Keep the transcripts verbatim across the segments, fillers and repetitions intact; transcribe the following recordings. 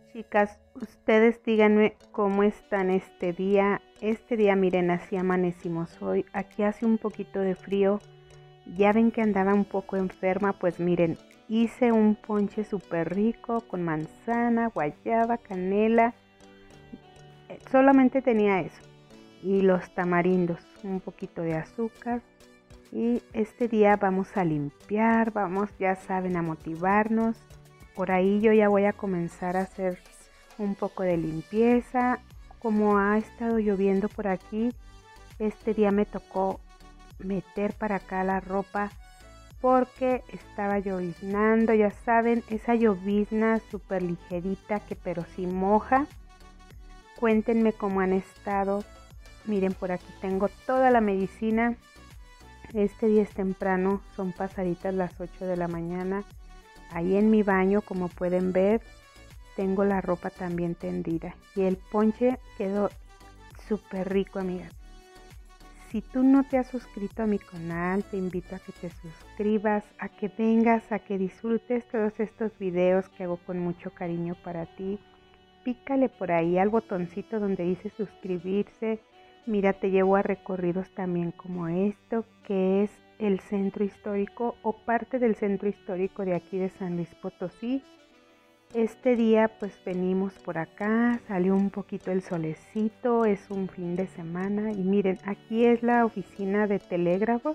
Chicas, ustedes díganme cómo están este día. Este día, miren, así amanecimos hoy. Aquí hace un poquito de frío. Ya ven que andaba un poco enferma, pues miren, hice un ponche súper rico con manzana, guayaba, canela. Eh, Solamente tenía eso. Y los tamarindos, un poquito de azúcar. Y este día vamos a limpiar, vamos, ya saben, a motivarnos. Por ahí yo ya voy a comenzar a hacer un poco de limpieza. Como ha estado lloviendo por aquí, este día me tocó meter para acá la ropa porque estaba lloviznando, ya saben, esa llovizna súper ligerita que pero sí moja. Cuéntenme cómo han estado. Miren, por aquí tengo toda la medicina. Este día es temprano, son pasaditas las ocho de la mañana. Ahí en mi baño, como pueden ver, tengo la ropa también tendida. Y el ponche quedó súper rico, amigas. Si tú no te has suscrito a mi canal, te invito a que te suscribas, a que vengas, a que disfrutes todos estos videos que hago con mucho cariño para ti. Pícale por ahí al botoncito donde dice suscribirse. Mira, te llevo a recorridos también como esto, que es el centro histórico o parte del centro histórico de aquí de San Luis Potosí. Este día pues venimos por acá, salió un poquito el solecito, es un fin de semana y miren, aquí es la oficina de telégrafos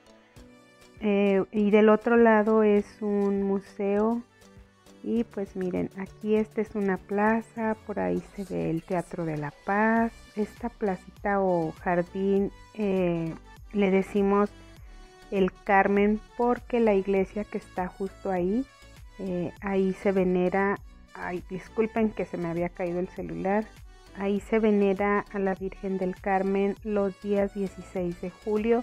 eh, y del otro lado es un museo. Y pues miren, aquí esta es una plaza, por ahí se ve el Teatro de la Paz. Esta placita o jardín eh, le decimos el Carmen porque la iglesia que está justo ahí, eh, ahí se venera, ay disculpen que se me había caído el celular, ahí se venera a la Virgen del Carmen los días dieciséis de julio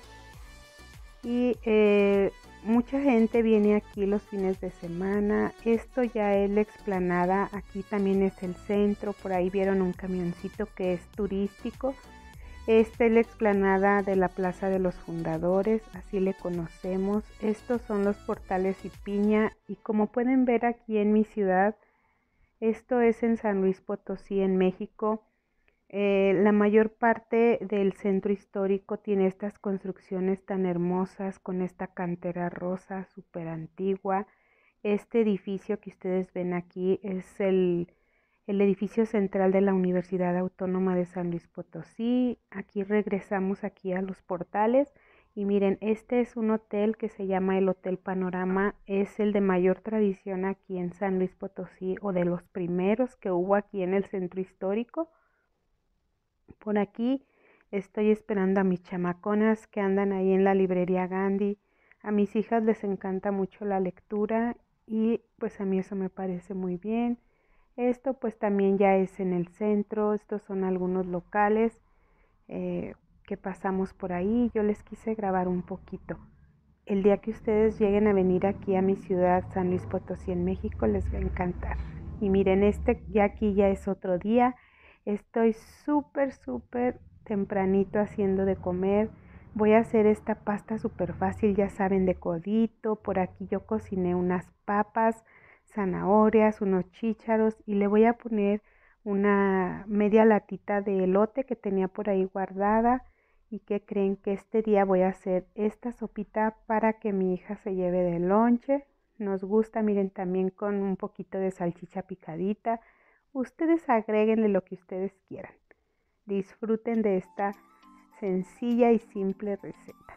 y eh, mucha gente viene aquí los fines de semana. Esto ya es la explanada, aquí también es el centro, por ahí vieron un camioncito que es turístico. Esta es la explanada de la Plaza de los Fundadores, así le conocemos. Estos son los portales y piña y como pueden ver aquí en mi ciudad, esto es en San Luis Potosí, en México. Eh, la mayor parte del centro histórico tiene estas construcciones tan hermosas con esta cantera rosa súper antigua. Este edificio que ustedes ven aquí es el, el edificio central de la Universidad Autónoma de San Luis Potosí. Aquí regresamos aquí a los portales y miren, este es un hotel que se llama el Hotel Panorama. Es el de mayor tradición aquí en San Luis Potosí o de los primeros que hubo aquí en el centro histórico. Por aquí estoy esperando a mis chamaconas que andan ahí en la librería Gandhi. A mis hijas les encanta mucho la lectura y pues a mí eso me parece muy bien. Esto pues también ya es en el centro, estos son algunos locales eh, que pasamos por ahí. Yo les quise grabar un poquito. El día que ustedes lleguen a venir aquí a mi ciudad, San Luis Potosí, en México, les va a encantar. Y miren, este ya aquí ya es otro día. Estoy súper, súper tempranito haciendo de comer. Voy a hacer esta pasta súper fácil, ya saben, de codito. Por aquí yo cociné unas papas, zanahorias, unos chícharos y le voy a poner una media latita de elote que tenía por ahí guardada. ¿Y qué creen? Que este día voy a hacer esta sopita para que mi hija se lleve de lonche? Nos gusta, miren, también con un poquito de salchicha picadita. Ustedes agréguenle lo que ustedes quieran. Disfruten de esta sencilla y simple receta.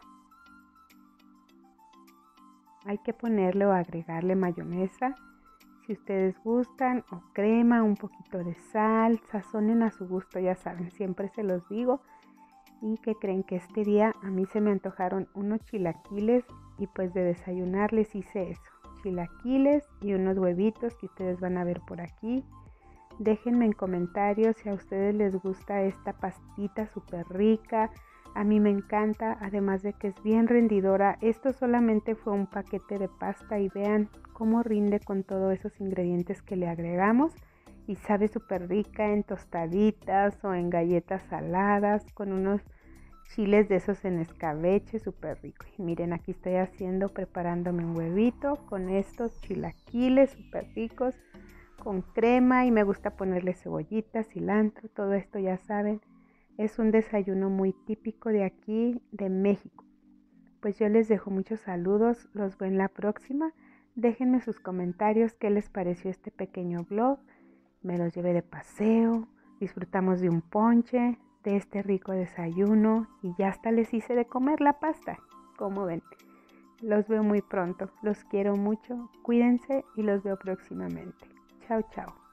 Hay que ponerle o agregarle mayonesa si ustedes gustan, o crema, un poquito de sal, sazonen a su gusto, ya saben, siempre se los digo. Y que creen que este día a mí se me antojaron unos chilaquiles y pues de desayunar les hice eso, chilaquiles y unos huevitos que ustedes van a ver por aquí. Déjenme en comentarios si a ustedes les gusta esta pastita súper rica. A mí me encanta, además de que es bien rendidora. Esto solamente fue un paquete de pasta y vean cómo rinde con todos esos ingredientes que le agregamos. Y sabe súper rica en tostaditas o en galletas saladas con unos chiles de esos en escabeche, súper rico. Y miren, aquí estoy haciendo, preparándome un huevito con estos chilaquiles súper ricos. con crema y me gusta ponerle cebollita, cilantro, todo esto ya saben. Es un desayuno muy típico de aquí, de México. Pues yo les dejo muchos saludos, los veo en la próxima. Déjenme sus comentarios qué les pareció este pequeño vlog. Me los llevé de paseo, disfrutamos de un ponche, de este rico desayuno y ya hasta les hice de comer la pasta. Como ven, los veo muy pronto, los quiero mucho, cuídense y los veo próximamente. Chao, chao.